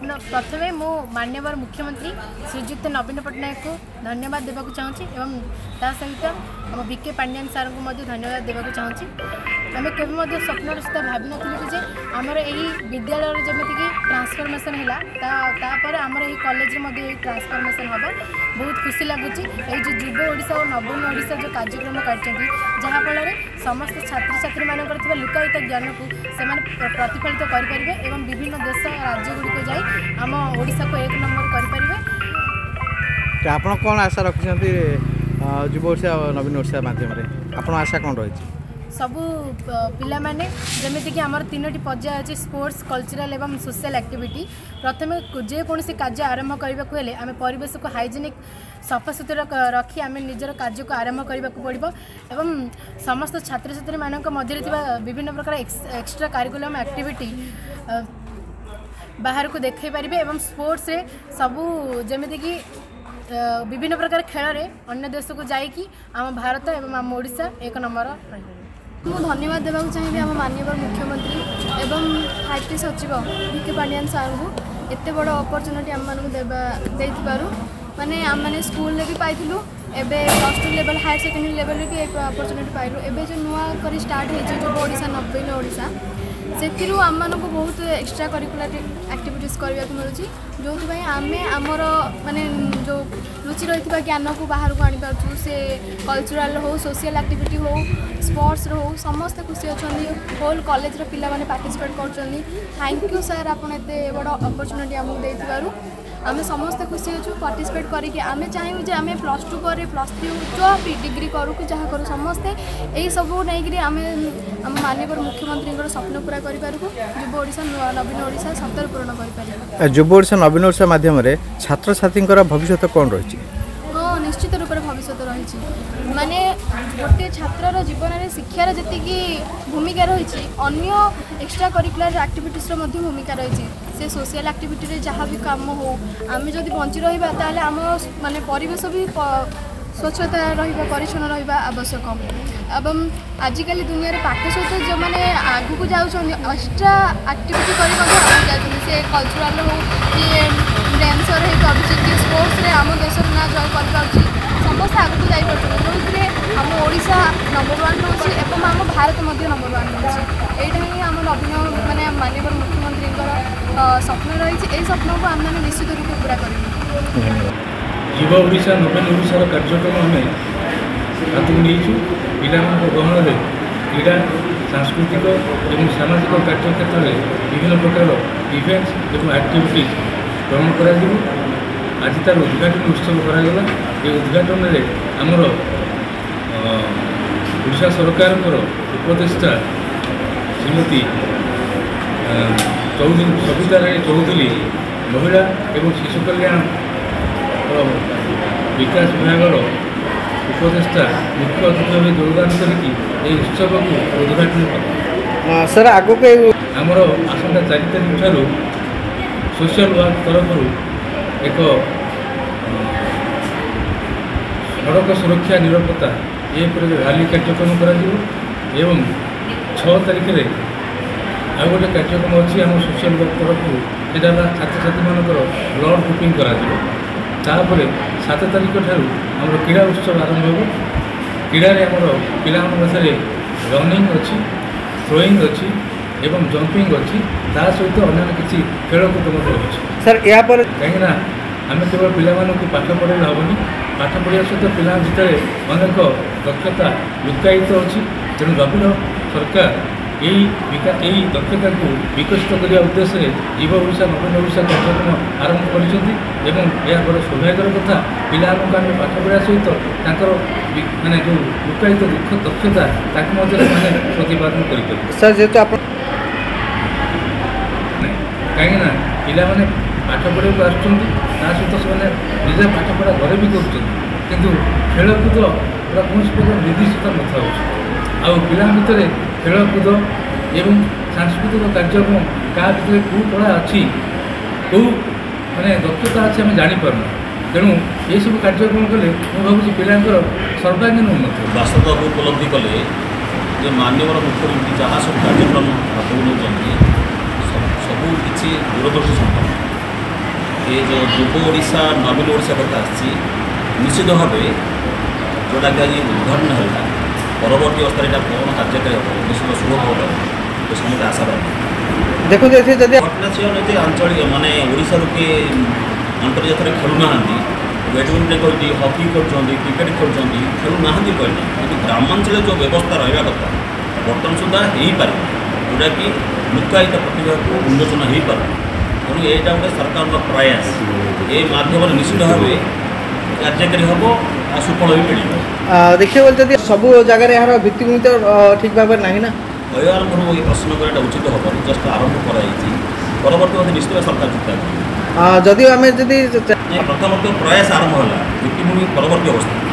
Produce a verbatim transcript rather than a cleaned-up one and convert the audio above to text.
प्रथम मु माननीय मुख्यमंत्री श्रीजुक्त नवीन पट्टनायक को धन्यवाद देवाक चाहूँगी एवं ता सहित आम विके पांड्यान सार को धन्यवाद देवाक चाहूँगी। आम के स्वप्न सुधा भावी नुँ जे आमर यही विद्यालय जमीक ट्रांसफॉर्मेशन है आमर यही कॉलेज ट्रांसफॉर्मेशन हम बहुत खुशी लगुच ये जो युव ओडिशा और नवीन ओडिशा जो कार्यक्रम कर जहाँफल समस्त छात्र छात्री मानक लुकायित ज्ञान को से प्रतिफलित करेंगे एवं विभिन्न देश राज्य गुड़िक जाई आम ओडिशा को एक नंबर करेंगे। आप कौन आशा रखिंट युव ओडिशा नवीन ओडिशा मध्यम आप आशा कौन रही सबू पिला माने जमिति कि आमर तीनोटी पर्याय अच्छी स्पोर्ट्स कल्चरल एवं सोशल एक्टिविटी प्रथम जेकोसी कार्य आरंभ करने को हेले आम परिवेश को हाइजेनिक सफा सुतरा रखी आम निजर कार्य को आरंभ करने को पड़ो एवं समस्त छात्र छात्री मान मध्य विभिन्न प्रकार एक्सट्रा कारिकुलम एक्टिविटी बाहर को देखई पारे एवं स्पोर्ट्स रे सबू जमिति कि विभिन्न प्रकार खेल रे अन्य देश को जाइकी आम भारत एवं आम ओडिशा एक नंबर मु धन्यवाद देवा चाहिए आम माननीय मुख्यमंत्री एवं आईटी सचिव विके पांड्यान सार को एत बड़ अपरचुनिटी आम मानू माने आम मैंने स्कूल भी पाइलु एबे plus two level higher secondary level भी एक अपरचुनिटी पाइलु एबे जो नुआ करी स्टार्ट हो जो ओडिशा नवीन ओडिशा से आम मानक बहुत एक्सट्रा करिकुलर एक्टिविटीज करने को मिलूँ जो आम आमर माने जो रुचि रही ज्ञान को बाहर को आनीपु से कल्चरल हो सोशल एक्टिविटी हो स्पोर्ट्स हो समस्त खुशी अच्छा होल कॉलेज पिला माने पार्टिसिपेट कर थैंक यू सर आप बड़ अपरचुनिटी आमको देथिबारु आम समस्त खुशी अच्छु पार्टिसिपेट करके आम चाहूँ जे आम प्लस टू पर प्लस थ्री जो भी डिग्री करूँ कि जहाँ करूँ समस्ते यही सब नहीं आम आम माननीय मुख्यमंत्री स्वप्न पूरा करूँ युव ओडिशा नवीन ओडिशा सतर पूरण कर युव ओडिशा नवीन ओडिशा माध्यम छात्र छात्री भविष्य कौन रही हाँ निश्चित रूप से भविष्य रही माने गोटे छात्र जीवन में शिक्षार जी भूमिका रही अन्य एक्सट्रा करिकुलर एक्टिविटीज भूमिका रही से सोशल एक्टिविटी रे जहाँ भी काम हो आम जदि बंची रहा ताले आम माने परिवेश भी स्वच्छता रहिबा परिच्छन्न रहिबा आवश्यक एवं आजिकल दुनिया रे पाठ सहित जो मैंने आगु को जाऊँ एक्सट्रा एक्टिविटी कर से कल्चरल हो कि डांसर हो स्पोर्ट्स रे आम देश ना जय कर समस्त आगू जापर जो आम ओडिशा नंबर वन रोचे एवं आम भारत नंबर वन रोचे यहाँ ही आम नवीन माने माननीय मुख्यमंत्री स्वप्न रही है स्वप्न को आम मैंने निश्चित रूप पूरा कर युव ओडिशा नवीन ओडिशार कार्यक्रम आम हाथ को नहीं पिला गहन में क्रीड़ा सांस्कृतिक और सामाजिक कार्य क्षेत्र में विभिन्न प्रकार इवेंट्स और एक्टिविटीज ग्रहण कर आज तार उद्घाटन उत्सव करागला ये उद्घाटन में आमर ओडिशा सरकार उपदेष्टा श्रीमती चौधरी सविता राय चौधरी महिला एवं शिशु कल्याण विकास विभाग उपदेष्टा मुख्य अतिथि भाव योगदान करके उत्सव को उद्घाटन कले सर आगो आमर आसंता चार तारीख ठारू सोशल वर्क तरफ एक सड़क सुरक्षा निरापत्ता ये रैली कार्यक्रम कर छः तारीख में आउ गोटे कार्यक्रम अच्छी आम सोशल वर्क तरफ यहाँ छात्र छात्री मानकर ब्लड ग्रुपिंग कर सात तारीख ठारू आम क्रीड़ा उत्सव आरंभ हो क्रीड़ा आमर पिला पाखे रनिंग अच्छी थ्रोइंग अच्छी एवं जंपिंग अच्छी ता सहित अन्य किसी खेलकूद रही सर या कहीं आम केवल पिला पाठ पढ़े हेनी पाठ पढ़ा सहित पिला भितर अनेक दक्षता लुकायित अच्छी तेणु नवीन सरकार यही यही दक्षता को विकसित करने उद्देश्य युव ओडिशा नवीन ओडिशा कार्यक्रम आरंभ कर बड़ सौभाग्यर कथा पिला आम पाठ पढ़ा सहित माने जो लुकायित दुख दक्षता मैंने प्रतिपादन कर कहीं पिला मैंने पाठ पढ़ा आसुँच सहित से निजे पाठ पढ़ा घरे भी कर खेलकूद पूरा कौन प्रकार निर्दिष्टता न था पिला भितर खेलकूद एवं सांस्कृतिक कार्यक्रम क्या भितर कौ कला अच्छी कौ माने दक्षता अच्छी आम जापर तेणु ये सब कार्यक्रम कले मुझे भावी पिलांर सर्वांगीन उन्नति बास्तव उपलब्धि कले जे माननीय मुख्यमंत्री जहाँ सब कार्यक्रम हाथ नौ सबू किसी दूरदर्शी संपर्क ये जो युव ओडिशा नवीन ओडिशा कथा आसी निश्चित भाव जोटा कि आज उद्घाटन है परवर्ती अवस्था यहाँ कौन कार्यकारी हम निश्चित शुभ खबर तो समस्त आशावादी देखो जैसे जदि घटना से नहीं आंचलिक मानने ओडिशा किए अंतर्जातीय खेलुना बैडमिंटन कर हॉकी कर क्रिकेट खेलुना खेलुना कहना कि ग्रामांचल जो व्यवस्था रहा कथा बर्तमान सुधा हो पार जोटा कि लुकायित प्रतिभा को उन्मोचन हो पार तेणु यहाँ गोटे सरकार प्रयास ये मध्यम निश्चित भाव कार्यकारी हम आ सुफल भी मिल देखिए बोलते जदि सब जगह यार भित्तिभूमि तो ठीक भाव नहीं ना अय आरंभ ये प्रश्न कराटा उचित हम जस्ट आरंभ कराई परवर्त मध्य निश्चित सरकार चिंता जदि आम जदि प्रथम प्रयास आरंभ है भित्तिभूमि परवर्ती अवस्था